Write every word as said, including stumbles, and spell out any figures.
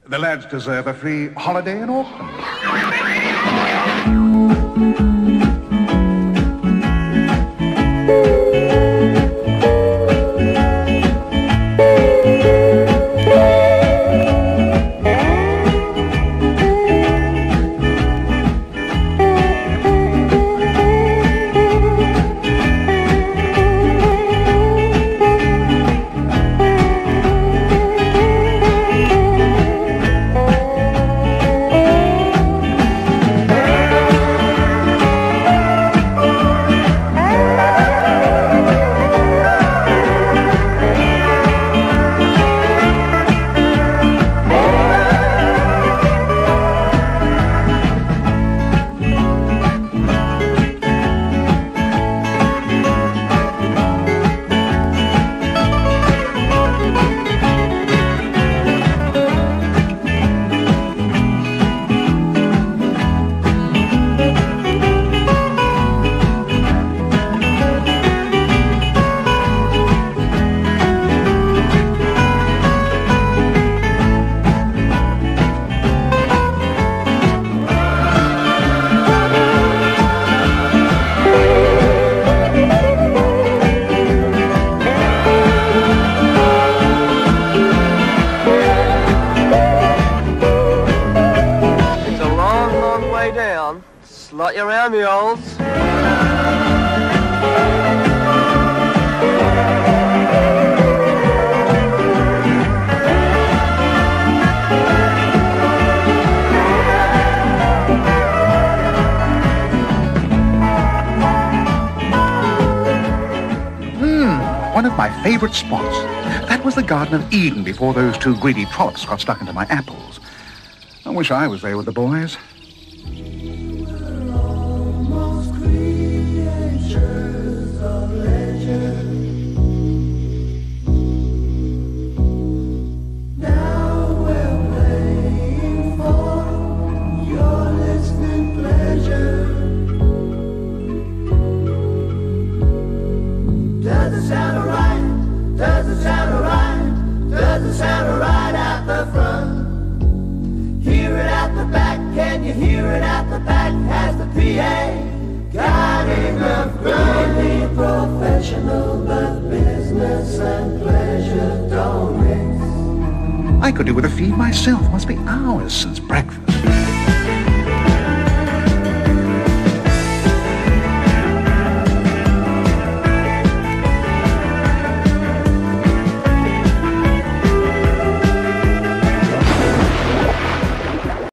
The lads deserve a free holiday in Auckland. Down. Slot you around, mules. Hmm, one of my favourite spots. That was the Garden of Eden before those two greedy trollops got stuck into my apples. I wish I was there with the boys. Doesn't sound alright, doesn't sound alright, doesn't sound alright at the front. Hear it at the back, can you hear it at the back? Has the P A got enough really professional, but business and pleasure don't mix. I could do with a feed myself. Must be hours since breakfast.